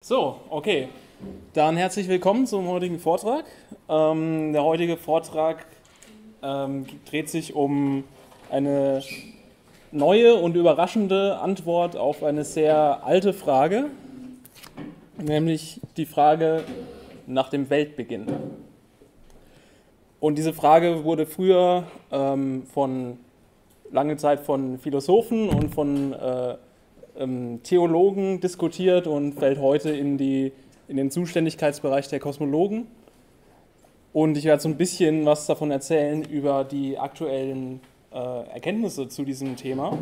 So, okay. Dann herzlich willkommen zum heutigen Vortrag. Der heutige Vortrag dreht sich um eine neue und überraschende Antwort auf eine sehr alte Frage, nämlich die Frage nach dem Weltbeginn. Und diese Frage wurde früher lange Zeit von Philosophen und von Theologen diskutiert und fällt heute in den Zuständigkeitsbereich der Kosmologen. Und ich werde so ein bisschen was davon erzählen über die aktuellen Erkenntnisse zu diesem Thema.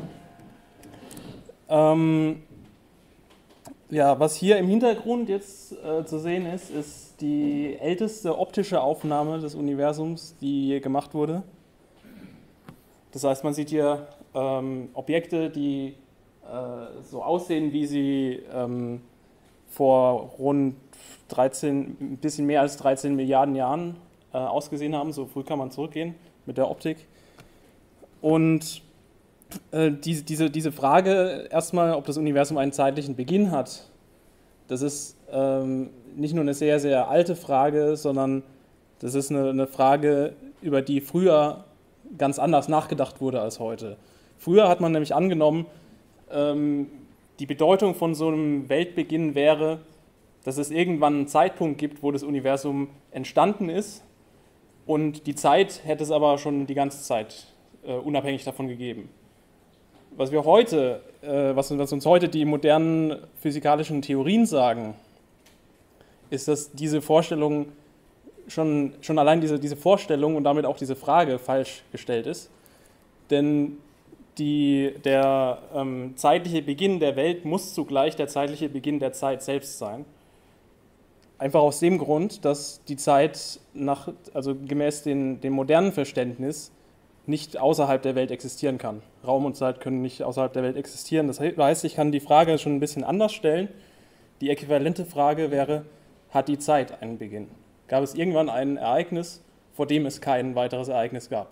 Was hier im Hintergrund jetzt zu sehen ist, ist die älteste optische Aufnahme des Universums, die je gemacht wurde. Das heißt, man sieht hier Objekte, die so aussehen, wie sie vor rund 13, ein bisschen mehr als 13 Milliarden Jahren ausgesehen haben. So früh kann man zurückgehen mit der Optik. Und diese Frage erstmal, ob das Universum einen zeitlichen Beginn hat, das ist nicht nur eine sehr, sehr alte Frage, sondern das ist eine Frage, über die früher ganz anders nachgedacht wurde als heute. Früher hat man nämlich angenommen, die Bedeutung von so einem Weltbeginn wäre, dass es irgendwann einen Zeitpunkt gibt, wo das Universum entstanden ist und die Zeit hätte es aber schon die ganze Zeit unabhängig davon gegeben. Was uns heute die modernen physikalischen Theorien sagen, ist, dass diese Vorstellung schon allein diese Vorstellung und damit auch diese Frage falsch gestellt ist. Denn der zeitliche Beginn der Welt muss zugleich der zeitliche Beginn der Zeit selbst sein. Einfach aus dem Grund, dass die Zeit gemäß dem modernen Verständnis nicht außerhalb der Welt existieren kann. Raum und Zeit können nicht außerhalb der Welt existieren. Das heißt, ich kann die Frage schon ein bisschen anders stellen. Die äquivalente Frage wäre, hat die Zeit einen Beginn? Gab es irgendwann ein Ereignis, vor dem es kein weiteres Ereignis gab?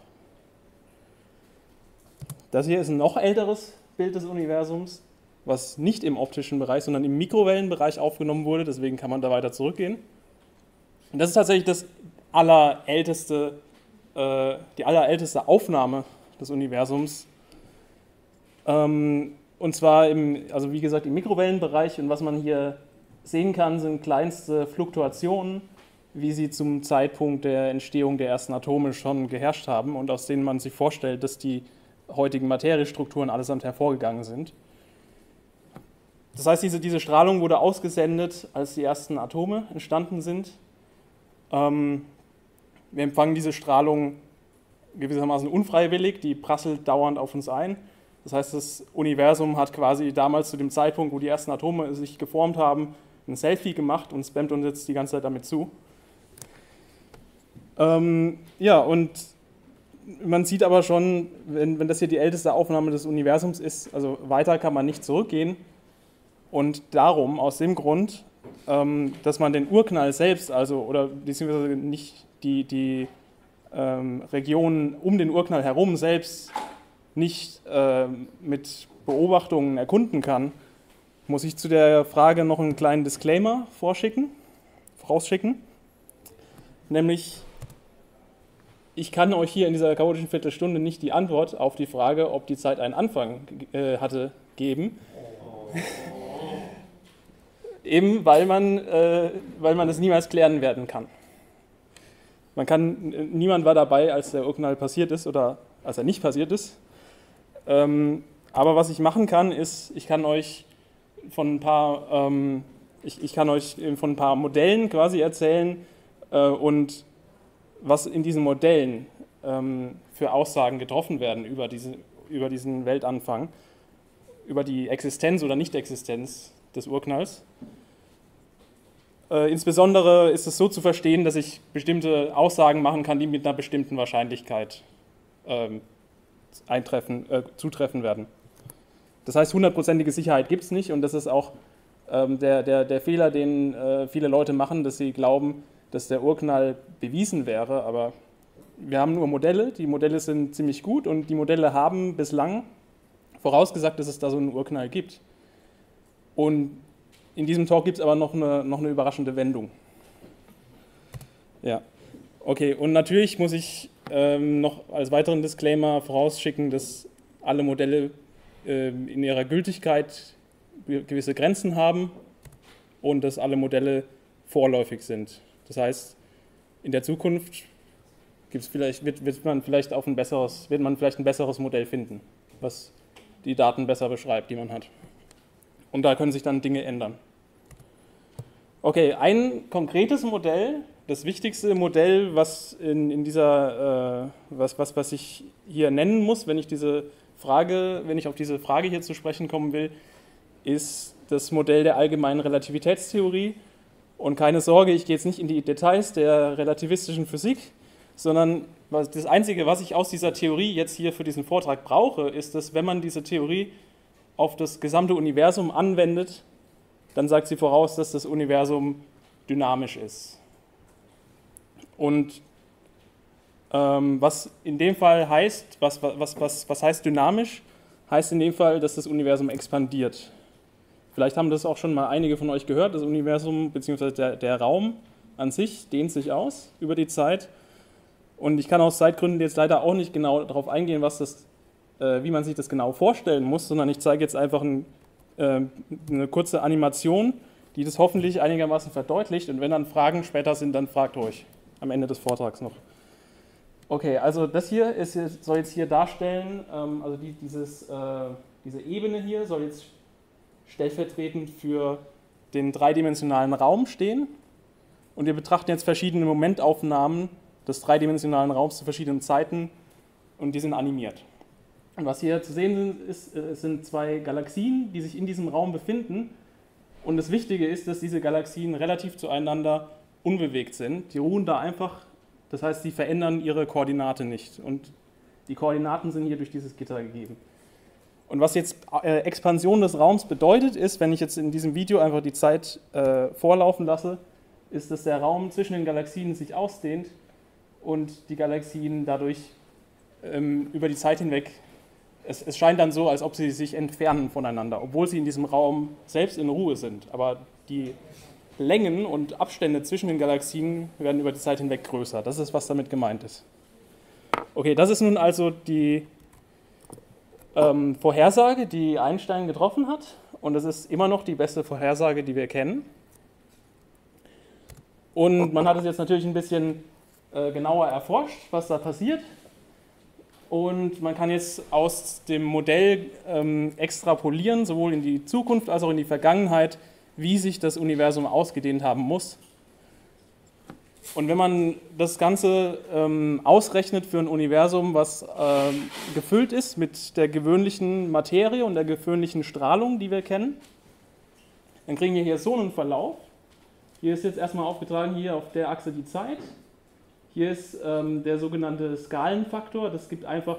Das hier ist ein noch älteres Bild des Universums, was nicht im optischen Bereich, sondern im Mikrowellenbereich aufgenommen wurde, deswegen kann man da weiter zurückgehen. Und das ist tatsächlich die allerälteste Aufnahme des Universums. Und zwar wie gesagt, im Mikrowellenbereich. Und was man hier sehen kann, sind kleinste Fluktuationen, wie sie zum Zeitpunkt der Entstehung der ersten Atome schon geherrscht haben und aus denen man sich vorstellt, dass die heutigen Materiestrukturen allesamt hervorgegangen sind. Das heißt, diese Strahlung wurde ausgesendet, als die ersten Atome entstanden sind. Wir empfangen diese Strahlung gewissermaßen unfreiwillig, die prasselt dauernd auf uns ein. Das heißt, das Universum hat quasi damals zu dem Zeitpunkt, wo die ersten Atome sich geformt haben, ein Selfie gemacht und spammt uns jetzt die ganze Zeit damit zu. Und man sieht aber schon, wenn das hier die älteste Aufnahme des Universums ist, also weiter kann man nicht zurückgehen. Und darum, aus dem Grund, dass man den Urknall selbst, beziehungsweise nicht die Region um den Urknall herum selbst nicht mit Beobachtungen erkunden kann, muss ich zu der Frage noch einen kleinen Disclaimer vorausschicken. Nämlich, ich kann euch hier in dieser chaotischen Viertelstunde nicht die Antwort auf die Frage, ob die Zeit einen Anfang hatte, geben. Eben weil man es niemals klären werden kann. Niemand war dabei, als der Urknall passiert ist oder als er nicht passiert ist. Aber was ich machen kann, ist, ich kann euch von ein paar Modellen quasi erzählen und was in diesen Modellen für Aussagen getroffen werden über diesen Weltanfang, über die Existenz oder Nicht-Existenz des Urknalls. Insbesondere ist es so zu verstehen, dass ich bestimmte Aussagen machen kann, die mit einer bestimmten Wahrscheinlichkeit zutreffen werden. Das heißt, 100%ige Sicherheit gibt es nicht und das ist auch der Fehler, den viele Leute machen, dass sie glauben, dass der Urknall bewiesen wäre, aber wir haben nur Modelle, die Modelle sind ziemlich gut und die Modelle haben bislang vorausgesagt, dass es da so einen Urknall gibt. Und in diesem Talk gibt es aber noch eine überraschende Wendung. Ja, okay, und natürlich muss ich noch als weiteren Disclaimer vorausschicken, dass alle Modelle in ihrer Gültigkeit gewisse Grenzen haben und dass alle Modelle vorläufig sind. Das heißt, in der Zukunft wird man vielleicht ein besseres Modell finden, was die Daten besser beschreibt, die man hat. Und da können sich dann Dinge ändern. Okay, ein konkretes Modell, das wichtigste Modell, was was ich hier nennen muss, wenn ich auf diese Frage hier zu sprechen kommen will, ist das Modell der allgemeinen Relativitätstheorie. Und keine Sorge, ich gehe jetzt nicht in die Details der relativistischen Physik, sondern das Einzige, was ich aus dieser Theorie jetzt hier für diesen Vortrag brauche, ist, dass wenn man diese Theorie auf das gesamte Universum anwendet, dann sagt sie voraus, dass das Universum dynamisch ist. Und was in dem Fall heißt, was heißt dynamisch, heißt in dem Fall, dass das Universum expandiert. Vielleicht haben das auch schon mal einige von euch gehört, das Universum bzw. der Raum an sich dehnt sich aus über die Zeit. Und ich kann aus Zeitgründen jetzt leider auch nicht genau darauf eingehen, wie man sich das genau vorstellen muss, sondern ich zeige jetzt einfach eine kurze Animation, die das hoffentlich einigermaßen verdeutlicht. Und wenn dann Fragen später sind, dann fragt euch am Ende des Vortrags noch. Okay, also das hier soll jetzt hier darstellen, also diese Ebene hier soll jetzt stellvertretend für den dreidimensionalen Raum stehen. Und wir betrachten jetzt verschiedene Momentaufnahmen des dreidimensionalen Raums zu verschiedenen Zeiten und die sind animiert. Und was hier zu sehen sind zwei Galaxien, die sich in diesem Raum befinden. Und das Wichtige ist, dass diese Galaxien relativ zueinander unbewegt sind. Die ruhen da einfach, das heißt, sie verändern ihre Koordinate nicht. Und die Koordinaten sind hier durch dieses Gitter gegeben. Und was jetzt Expansion des Raums bedeutet, ist, wenn ich jetzt in diesem Video einfach die Zeit vorlaufen lasse, ist, dass der Raum zwischen den Galaxien sich ausdehnt und die Galaxien dadurch über die Zeit hinweg, es scheint dann so, als ob sie sich entfernen voneinander, obwohl sie in diesem Raum selbst in Ruhe sind. Aber die Längen und Abstände zwischen den Galaxien werden über die Zeit hinweg größer. Das ist, was damit gemeint ist. Okay, das ist nun also die Vorhersage, die Einstein getroffen hat. Und das ist immer noch die beste Vorhersage, die wir kennen. Und man hat es jetzt natürlich ein bisschen genauer erforscht, was da passiert. Und man kann jetzt aus dem Modell extrapolieren, sowohl in die Zukunft als auch in die Vergangenheit, wie sich das Universum ausgedehnt haben muss. Und wenn man das Ganze ausrechnet für ein Universum, was gefüllt ist mit der gewöhnlichen Materie und der gewöhnlichen Strahlung, die wir kennen, dann kriegen wir hier so einen Verlauf. Hier ist jetzt erstmal aufgetragen, hier auf der Achse die Zeit. Hier ist der sogenannte Skalenfaktor. Das gibt einfach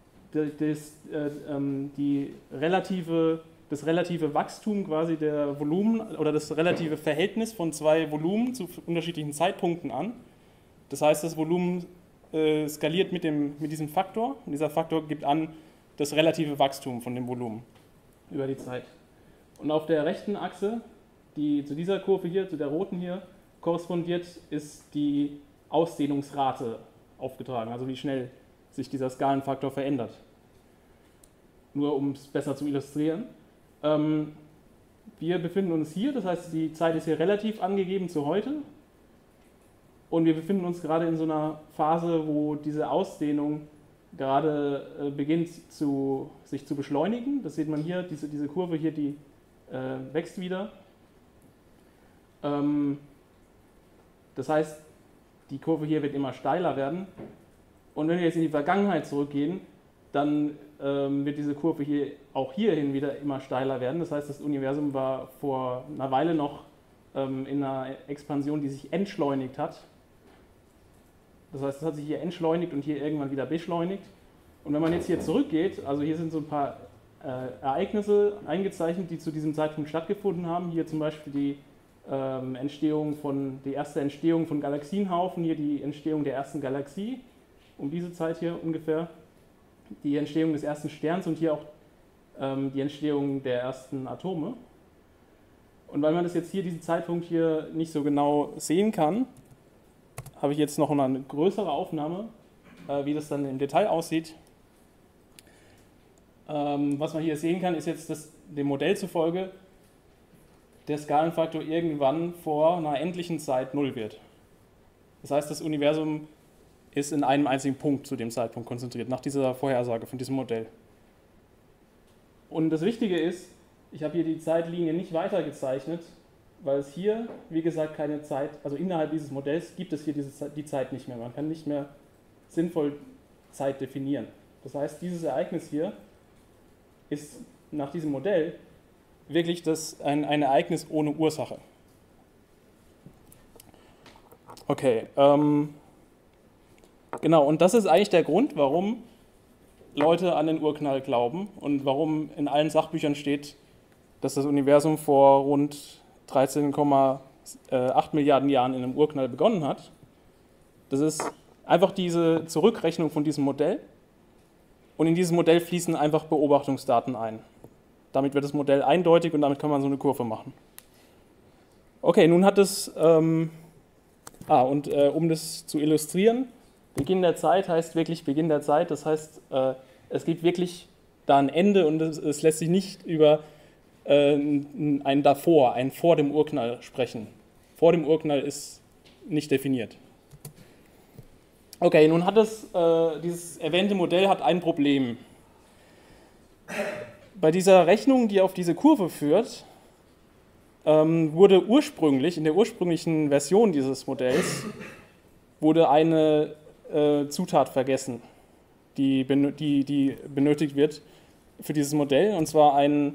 das relative Wachstum quasi der Volumen oder das relative Verhältnis von zwei Volumen zu unterschiedlichen Zeitpunkten an. Das heißt, das Volumen skaliert mit diesem Faktor und dieser Faktor gibt an das relative Wachstum von dem Volumen über die Zeit. Und auf der rechten Achse, die zu dieser Kurve hier, zu der roten hier, korrespondiert, ist die Ausdehnungsrate aufgetragen, also wie schnell sich dieser Skalenfaktor verändert. Nur um es besser zu illustrieren. Wir befinden uns hier, das heißt, die Zeit ist hier relativ angegeben zu heute. Und wir befinden uns gerade in so einer Phase, wo diese Ausdehnung gerade beginnt sich zu beschleunigen. Das sieht man hier, diese Kurve hier, die wächst wieder. Das heißt, die Kurve hier wird immer steiler werden. Und wenn wir jetzt in die Vergangenheit zurückgehen, dann wird diese Kurve hier auch hierhin wieder immer steiler werden. Das heißt, das Universum war vor einer Weile noch in einer Expansion, die sich entschleunigt hat. Das heißt, es hat sich hier entschleunigt und hier irgendwann wieder beschleunigt. Und wenn man jetzt hier zurückgeht, also hier sind so ein paar Ereignisse eingezeichnet, die zu diesem Zeitpunkt stattgefunden haben. Hier zum Beispiel die erste Entstehung von Galaxienhaufen, hier die Entstehung der ersten Galaxie, um diese Zeit hier ungefähr, die Entstehung des ersten Sterns und hier auch die Entstehung der ersten Atome. Und weil man das jetzt hier, diesen Zeitpunkt hier nicht so genau sehen kann, habe ich jetzt noch eine größere Aufnahme, wie das dann im Detail aussieht. Was man hier sehen kann, ist jetzt, dass dem Modell zufolge der Skalenfaktor irgendwann vor einer endlichen Zeit 0 wird. Das heißt, das Universum ist in einem einzigen Punkt zu dem Zeitpunkt konzentriert, nach dieser Vorhersage von diesem Modell. Und das Wichtige ist, ich habe hier die Zeitlinie nicht weiter gezeichnet, weil es hier, wie gesagt, keine Zeit, also innerhalb dieses Modells gibt es hier die Zeit nicht mehr. Man kann nicht mehr sinnvoll Zeit definieren. Das heißt, dieses Ereignis hier ist nach diesem Modell wirklich ein Ereignis ohne Ursache. Okay, genau, und das ist eigentlich der Grund, warum Leute an den Urknall glauben und warum in allen Sachbüchern steht, dass das Universum vor rund 13,8 Milliarden Jahren in einem Urknall begonnen hat. Das ist einfach diese Zurückrechnung von diesem Modell. Und in dieses Modell fließen einfach Beobachtungsdaten ein. Damit wird das Modell eindeutig und damit kann man so eine Kurve machen. Okay, nun hat es, um das zu illustrieren, Beginn der Zeit heißt wirklich Beginn der Zeit. Das heißt, es gibt wirklich da ein Ende und es lässt sich nicht über ein Davor, ein Vor dem Urknall sprechen. Vor dem Urknall ist nicht definiert. Okay, nun hat dieses erwähnte Modell hat ein Problem. Bei dieser Rechnung, die auf diese Kurve führt, wurde ursprünglich, in der ursprünglichen Version dieses Modells, wurde eine Zutat vergessen, die benötigt wird für dieses Modell, und zwar eine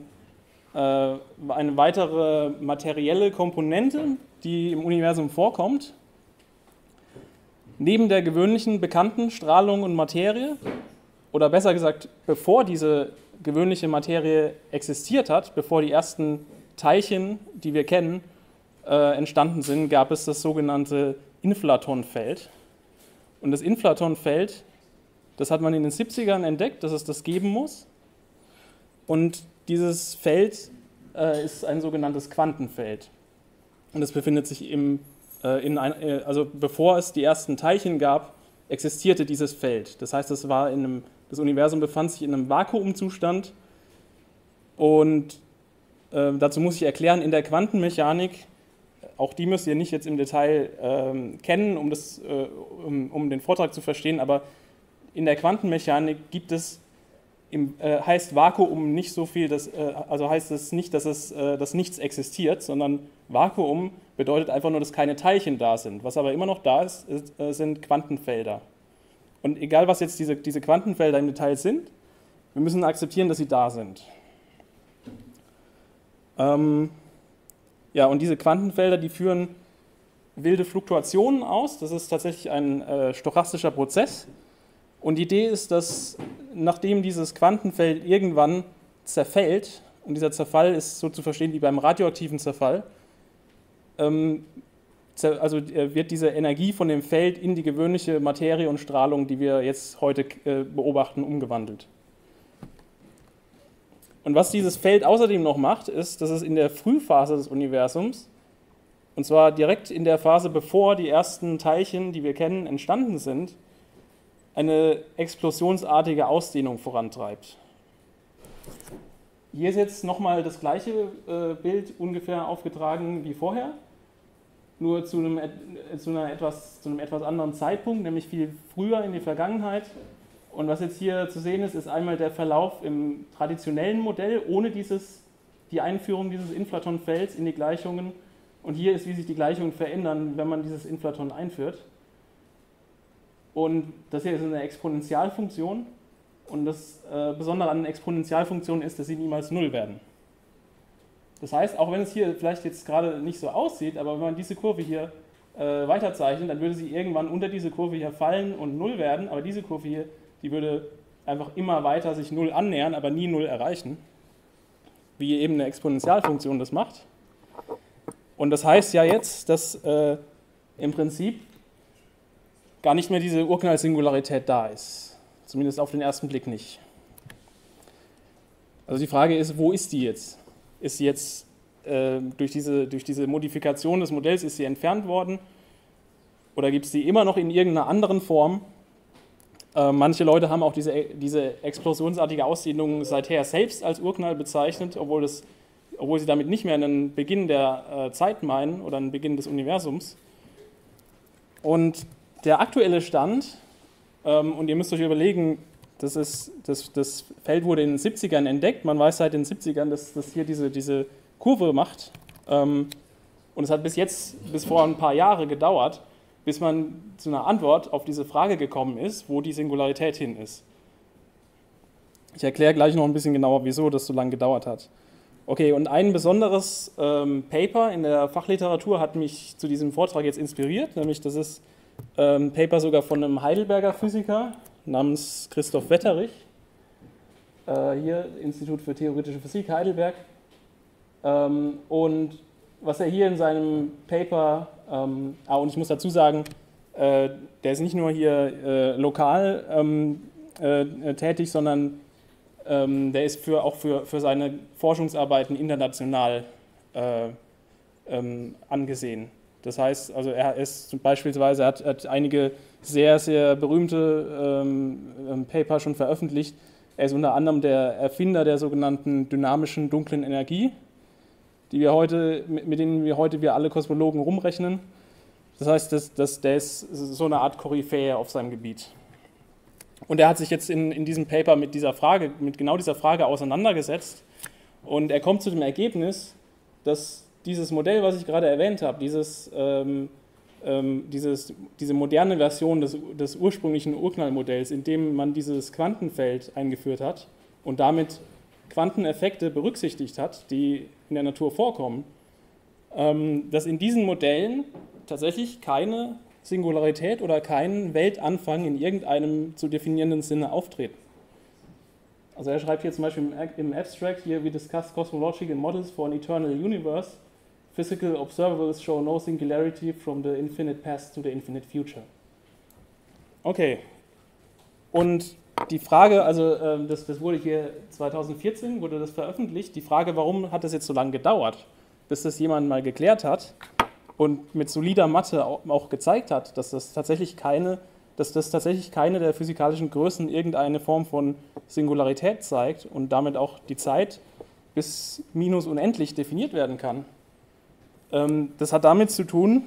weitere materielle Komponente, die im Universum vorkommt, neben der gewöhnlichen bekannten Strahlung und Materie, oder besser gesagt, bevor diese gewöhnliche Materie existiert hat, bevor die ersten Teilchen, die wir kennen, entstanden sind, gab es das sogenannte Inflatonfeld. Und das Inflatonfeld, das hat man in den 70ern entdeckt, dass es das geben muss. Und dieses Feld ist ein sogenanntes Quantenfeld. Und es befindet sich also bevor es die ersten Teilchen gab, existierte dieses Feld. Das heißt, das Universum befand sich in einem Vakuumzustand. Und dazu muss ich erklären, in der Quantenmechanik, auch die müsst ihr nicht jetzt im Detail kennen, um den Vortrag zu verstehen, aber in der Quantenmechanik heißt Vakuum nicht so viel, also heißt es nicht, dass nichts existiert, sondern Vakuum bedeutet einfach nur, dass keine Teilchen da sind. Was aber immer noch da ist, sind Quantenfelder. Und egal, was jetzt diese Quantenfelder im Detail sind, wir müssen akzeptieren, dass sie da sind. Ja, und diese Quantenfelder, die führen wilde Fluktuationen aus. Das ist tatsächlich ein stochastischer Prozess. Und die Idee ist, dass nachdem dieses Quantenfeld irgendwann zerfällt, und dieser Zerfall ist so zu verstehen wie beim radioaktiven Zerfall, wird diese Energie von dem Feld in die gewöhnliche Materie und Strahlung, die wir jetzt heute beobachten, umgewandelt. Und was dieses Feld außerdem noch macht, ist, dass es in der Frühphase des Universums, und zwar direkt in der Phase, bevor die ersten Teilchen, die wir kennen, entstanden sind, eine explosionsartige Ausdehnung vorantreibt. Hier ist jetzt nochmal das gleiche Bild ungefähr aufgetragen wie vorher, nur zu einem etwas anderen Zeitpunkt, nämlich viel früher in die Vergangenheit. Und was jetzt hier zu sehen ist, ist einmal der Verlauf im traditionellen Modell, ohne die Einführung dieses Inflatonfelds in die Gleichungen. Und hier ist, wie sich die Gleichungen verändern, wenn man dieses Inflaton einführt. Und das hier ist eine Exponentialfunktion. Und das Besondere an Exponentialfunktionen ist, dass sie niemals 0 werden. Das heißt, auch wenn es hier vielleicht jetzt gerade nicht so aussieht, aber wenn man diese Kurve hier weiterzeichnet, dann würde sie irgendwann unter diese Kurve hier fallen und 0 werden. Aber diese Kurve hier, die würde einfach immer weiter sich 0 annähern, aber nie 0 erreichen, wie eben eine Exponentialfunktion das macht. Und das heißt ja jetzt, dass im Prinzip gar nicht mehr diese Urknall-Singularität da ist. Zumindest auf den ersten Blick nicht. Also die Frage ist, wo ist die jetzt? Ist sie jetzt durch diese Modifikation des Modells ist sie entfernt worden oder gibt es sie immer noch in irgendeiner anderen Form. Manche Leute haben auch diese explosionsartige Ausdehnung seither selbst als Urknall bezeichnet, obwohl sie damit nicht mehr einen Beginn der Zeit meinen oder einen Beginn des Universums. Und der aktuelle Stand, und ihr müsst euch überlegen, das Feld wurde in den 70ern entdeckt, man weiß seit den 70ern, dass das hier diese Kurve macht. Und es hat bis vor ein paar Jahre gedauert, bis man zu einer Antwort auf diese Frage gekommen ist, wo die Singularität hin ist. Ich erkläre gleich noch ein bisschen genauer, wieso das so lange gedauert hat. Okay, und ein besonderes Paper in der Fachliteratur hat mich zu diesem Vortrag jetzt inspiriert, nämlich das ist ein Paper sogar von einem Heidelberger Physiker namens Christoph Wetterich, hier Institut für Theoretische Physik Heidelberg. Und was er hier in seinem Paper, und ich muss dazu sagen, der ist nicht nur hier lokal tätig, sondern der ist auch für seine Forschungsarbeiten international angesehen. Das heißt, also er ist beispielsweise hat einige sehr, sehr berühmte Paper schon veröffentlicht. Er ist unter anderem der Erfinder der sogenannten dynamischen dunklen Energie, mit denen wir alle Kosmologen rumrechnen. Das heißt, der ist so eine Art Koryphäe auf seinem Gebiet. Und er hat sich jetzt in diesem Paper mit genau dieser Frage auseinandergesetzt und er kommt zu dem Ergebnis, dass dieses Modell, was ich gerade erwähnt habe, diese moderne Version des ursprünglichen Urknallmodells, in dem man dieses Quantenfeld eingeführt hat und damit Quanteneffekte berücksichtigt hat, die in der Natur vorkommen, dass in diesen Modellen tatsächlich keine Singularität oder kein Weltanfang in irgendeinem zu definierenden Sinne auftreten. Also er schreibt hier zum Beispiel im Abstract, hier we discuss cosmological models for an eternal universe. Physical observables show no singularity from the infinite past to the infinite future. Okay, und die Frage, also das wurde hier 2014, wurde das veröffentlicht, die Frage, warum hat das jetzt so lange gedauert, bis das jemand mal geklärt hat und mit solider Mathe auch gezeigt hat, dass das tatsächlich keine der physikalischen Größen irgendeine Form von Singularität zeigt und damit auch die Zeit bis minus unendlich definiert werden kann. Das hat damit zu tun,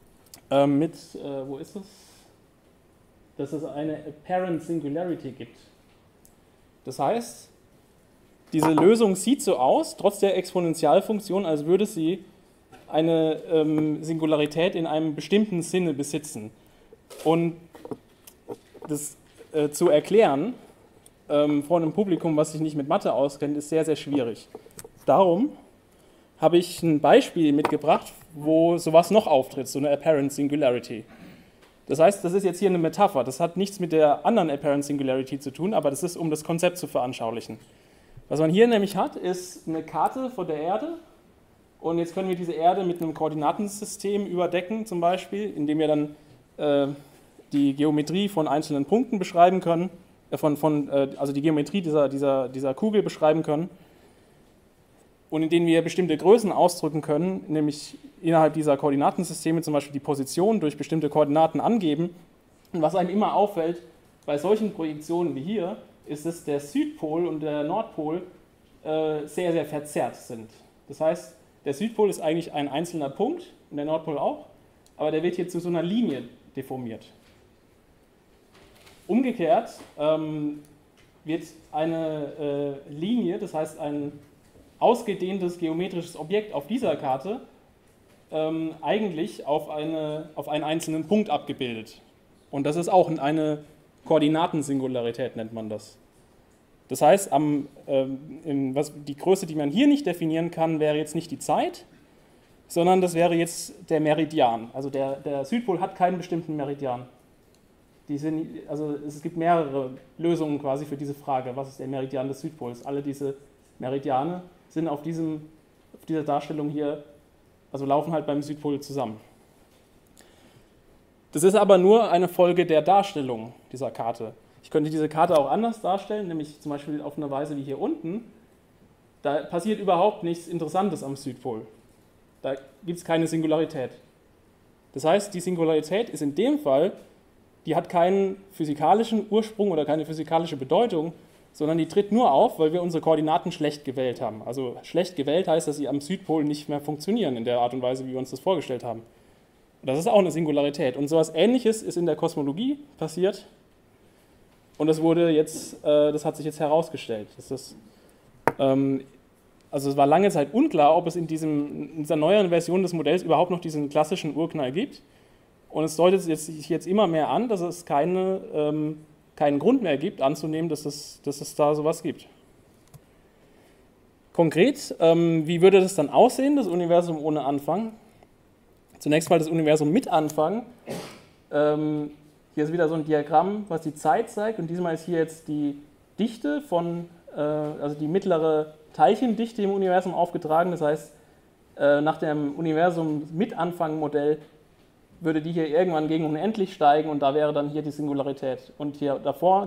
wo ist es? Dass es eine Apparent Singularity gibt. Das heißt, diese Lösung sieht so aus, trotz der Exponentialfunktion, als würde sie eine Singularität in einem bestimmten Sinne besitzen. Und das zu erklären vor einem Publikum, was sich nicht mit Mathe auskennt, ist sehr, sehr schwierig. Darum habe ich ein Beispiel mitgebracht, wo sowas noch auftritt, so eine Apparent Singularity. Das heißt, das ist jetzt hier eine Metapher, das hat nichts mit der anderen Apparent Singularity zu tun, aber das ist, um das Konzept zu veranschaulichen. Was man hier nämlich hat, ist eine Karte von der Erde und jetzt können wir diese Erde mit einem Koordinatensystem überdecken, zum Beispiel, indem wir dann die Geometrie von einzelnen Punkten beschreiben können, also die Geometrie dieser Kugel beschreiben können. Und in denen wir bestimmte Größen ausdrücken können, nämlich innerhalb dieser Koordinatensysteme zum Beispiel die Position durch bestimmte Koordinaten angeben. Und was einem immer auffällt bei solchen Projektionen wie hier, ist, dass der Südpol und der Nordpol sehr, sehr verzerrt sind. Das heißt, der Südpol ist eigentlich ein einzelner Punkt und der Nordpol auch, aber der wird hier zu so einer Linie deformiert. Umgekehrt wird eine Linie, das heißt ein ausgedehntes geometrisches Objekt auf dieser Karte eigentlich auf einen einzelnen Punkt abgebildet. Und das ist auch eine Koordinatensingularität, nennt man das. Das heißt, die Größe, die man hier nicht definieren kann, wäre jetzt nicht die Zeit, sondern das wäre jetzt der Meridian. Also der Südpol hat keinen bestimmten Meridian. Es gibt mehrere Lösungen quasi für diese Frage, was ist der Meridian des Südpols. Alle diese Meridiane sind auf dieser Darstellung hier, also laufen halt beim Südpol zusammen. Das ist aber nur eine Folge der Darstellung dieser Karte. Ich könnte diese Karte auch anders darstellen, nämlich zum Beispiel auf eine Weise wie hier unten. Da passiert überhaupt nichts Interessantes am Südpol. Da gibt es keine Singularität. Das heißt, die Singularität ist in dem Fall, die hat keinen physikalischen Ursprung oder keine physikalische Bedeutung, sondern die tritt nur auf, weil wir unsere Koordinaten schlecht gewählt haben. Also schlecht gewählt heißt, dass sie am Südpol nicht mehr funktionieren in der Art und Weise, wie wir uns das vorgestellt haben. Und das ist auch eine Singularität. Und sowas Ähnliches ist in der Kosmologie passiert. Und das wurde jetzt, das hat sich jetzt herausgestellt. Also es war lange Zeit unklar, ob es in dieser neueren Version des Modells überhaupt noch diesen klassischen Urknall gibt. Und es deutet sich jetzt immer mehr an, dass es keinen Grund mehr gibt, anzunehmen, dass es da sowas gibt. Konkret, wie würde das dann aussehen, das Universum ohne Anfang? Zunächst mal das Universum mit Anfang. Hier ist wieder so ein Diagramm, was die Zeit zeigt, und diesmal ist hier jetzt die Dichte also die mittlere Teilchendichte im Universum aufgetragen. Das heißt, nach dem Universum mit Anfang-Modell würde die hier irgendwann gegen unendlich steigen und da wäre dann hier die Singularität. Und hier davor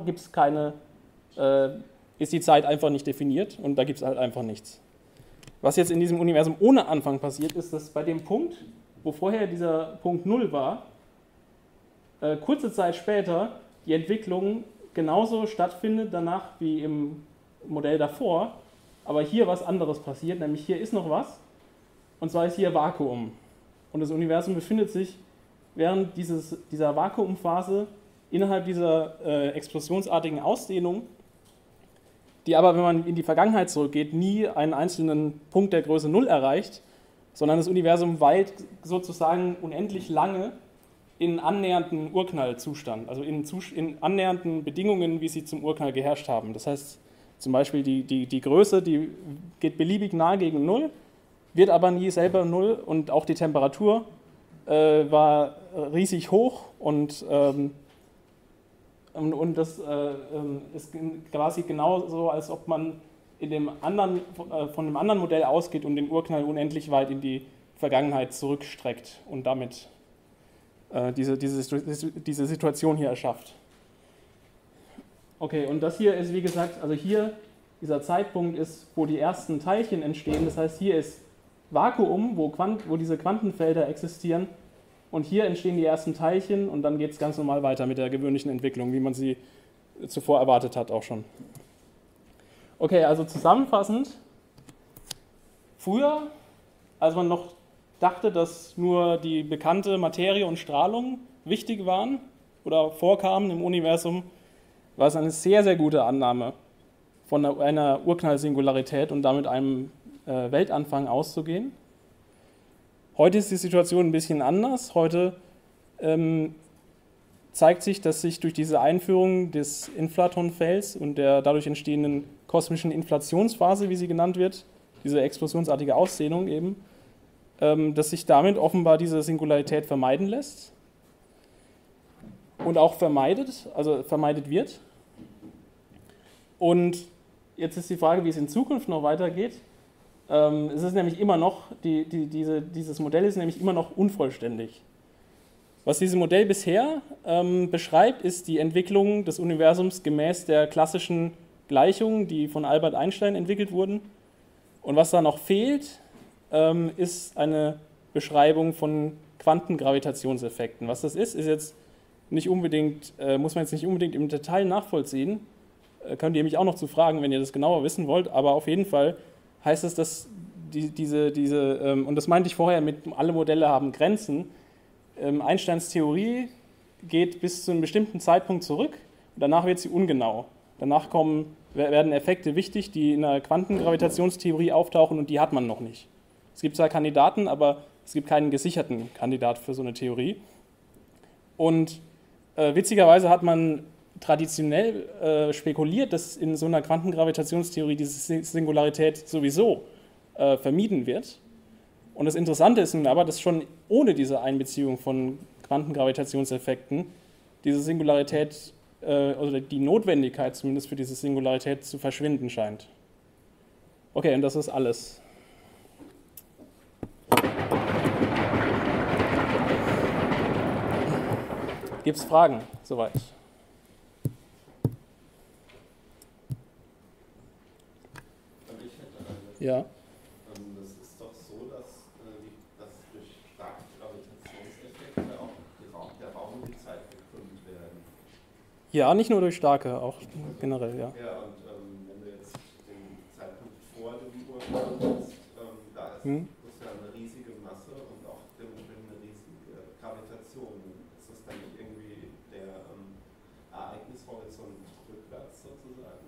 ist die Zeit einfach nicht definiert und da gibt es halt einfach nichts. Was jetzt in diesem Universum ohne Anfang passiert, ist, dass bei dem Punkt, wo vorher dieser Punkt 0 war, kurze Zeit später die Entwicklung genauso stattfindet danach wie im Modell davor, aber hier was anderes passiert, nämlich hier ist noch was, und zwar ist hier Vakuum. Und das Universum befindet sich während dieser Vakuumphase innerhalb dieser explosionsartigen Ausdehnung, die aber, wenn man in die Vergangenheit zurückgeht, nie einen einzelnen Punkt der Größe 0 erreicht, sondern das Universum weilt sozusagen unendlich lange in annähernden Urknallzustand, also in annähernden Bedingungen, wie sie zum Urknall geherrscht haben. Das heißt zum Beispiel die Größe, die geht beliebig nahe gegen 0, wird aber nie selber 0 und auch die Temperatur war riesig hoch und das ist quasi genauso, als ob man von einem anderen Modell ausgeht und den Urknall unendlich weit in die Vergangenheit zurückstreckt und damit diese Situation hier erschafft. Okay, und das hier ist, wie gesagt, also hier, dieser Zeitpunkt ist, wo die ersten Teilchen entstehen. Das heißt, hier ist Vakuum, wo diese Quantenfelder existieren. Und hier entstehen die ersten Teilchen und dann geht es ganz normal weiter mit der gewöhnlichen Entwicklung, wie man sie zuvor erwartet hat auch schon. Okay, also zusammenfassend, früher, als man noch dachte, dass nur die bekannte Materie und Strahlung wichtig waren oder vorkamen im Universum, war es eine sehr, sehr gute Annahme, von einer Urknall-Singularität und damit einem Weltanfang auszugehen. Heute ist die Situation ein bisschen anders. Heute zeigt sich, dass sich durch diese Einführung des Inflatonfelds und der dadurch entstehenden kosmischen Inflationsphase, wie sie genannt wird, diese explosionsartige Ausdehnung eben, dass sich damit offenbar diese Singularität vermeiden lässt und auch vermeidet wird. Und jetzt ist die Frage, wie es in Zukunft noch weitergeht. Es ist nämlich immer noch, dieses Modell ist nämlich immer noch unvollständig. Was dieses Modell bisher beschreibt, ist die Entwicklung des Universums gemäß der klassischen Gleichungen, die von Albert Einstein entwickelt wurden. Und was da noch fehlt, ist eine Beschreibung von Quantengravitationseffekten. Was das ist jetzt nicht unbedingt, muss man jetzt nicht unbedingt im Detail nachvollziehen. Könnt ihr mich auch noch zu fragen, wenn ihr das genauer wissen wollt, aber auf jeden Fall heißt es, dass und das meinte ich vorher mit, alle Modelle haben Grenzen. Einsteins Theorie geht bis zu einem bestimmten Zeitpunkt zurück und danach wird sie ungenau. Danach werden Effekte wichtig, die in der Quantengravitationstheorie auftauchen und die hat man noch nicht. Es gibt zwar Kandidaten, aber es gibt keinen gesicherten Kandidat für so eine Theorie. Und witzigerweise hat man traditionell spekuliert, dass in so einer Quantengravitationstheorie diese Singularität sowieso vermieden wird. Und das Interessante ist nun aber, dass schon ohne diese Einbeziehung von Quantengravitationseffekten diese Singularität oder die Notwendigkeit zumindest für diese Singularität zu verschwinden scheint. Okay, und das ist alles. Gibt es Fragen soweit? Ich hätte eine. Ja. Das ist doch so, dass durch starke Gravitationseffekte auch der Raum und die Zeit gekrümmt werden. Ja, nicht nur durch starke, auch generell, ja. Ja, und wenn du jetzt den Zeitpunkt vor dem Urknall hast, da ist ja eine riesige Masse und auch dementsprechend eine riesige Gravitation. Ist das dann nicht irgendwie der Ereignishorizont rückwärts sozusagen?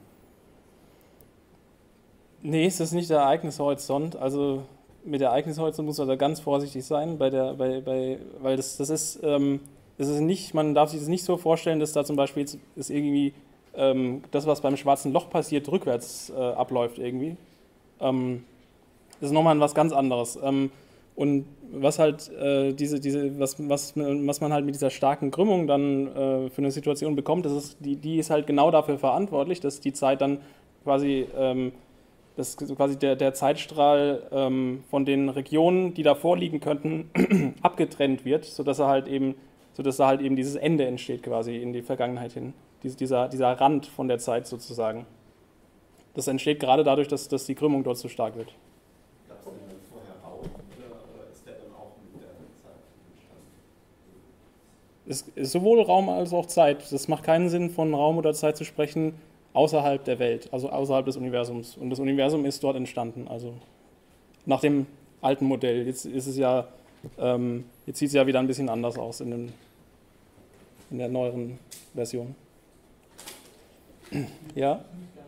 Nee, es ist nicht der Ereignishorizont. Also mit der Ereignishorizont muss man da ganz vorsichtig sein, weil das ist, das ist nicht, man darf sich das nicht so vorstellen, dass da zum Beispiel jetzt ist irgendwie das, was beim Schwarzen Loch passiert, rückwärts abläuft irgendwie. Das ist nochmal was ganz anderes. Und was halt was man halt mit dieser starken Krümmung dann für eine Situation bekommt, die ist halt genau dafür verantwortlich, dass die Zeit dann quasi dass quasi der Zeitstrahl von den Regionen, die da vorliegen könnten, abgetrennt wird, sodass da halt eben dieses Ende entsteht quasi in die Vergangenheit hin. Dieser Rand von der Zeit sozusagen. Das entsteht gerade dadurch, dass die Krümmung dort so stark wird. Gab es den dann vorher auch oder ist der dann auch mit der Zeit entstanden? Es ist sowohl Raum als auch Zeit. Das macht keinen Sinn, von Raum oder Zeit zu sprechen, außerhalb der Welt, also außerhalb des Universums. Und das Universum ist dort entstanden, also nach dem alten Modell. Jetzt sieht es ja wieder ein bisschen anders aus in der neueren Version. Ja?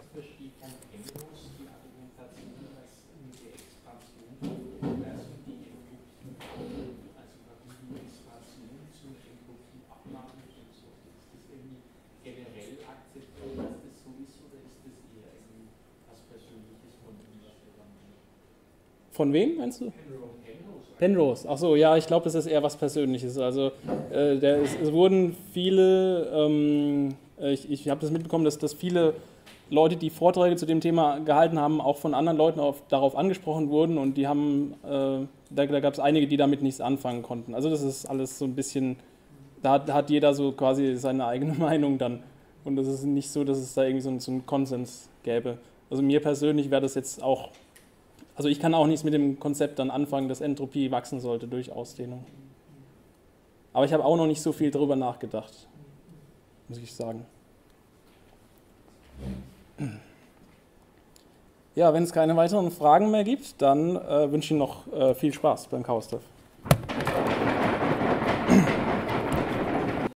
Von wem meinst du? Penrose. Ach so, ja, ich glaube, das ist eher was Persönliches. Also es wurden viele, ich habe das mitbekommen, dass viele Leute, die Vorträge zu dem Thema gehalten haben, auch von anderen Leuten darauf angesprochen wurden und die haben, da gab es einige, die damit nichts anfangen konnten. Also das ist alles so ein bisschen, da hat jeder so quasi seine eigene Meinung dann. Und das ist nicht so, dass es da irgendwie so einen Konsens gäbe. Also mir persönlich wäre das jetzt auch, also ich kann auch nichts mit dem Konzept dann anfangen, dass Entropie wachsen sollte durch Ausdehnung. Aber ich habe auch noch nicht so viel darüber nachgedacht, muss ich sagen. Ja, wenn es keine weiteren Fragen mehr gibt, dann wünsche ich Ihnen noch viel Spaß beim Chaos-Treff.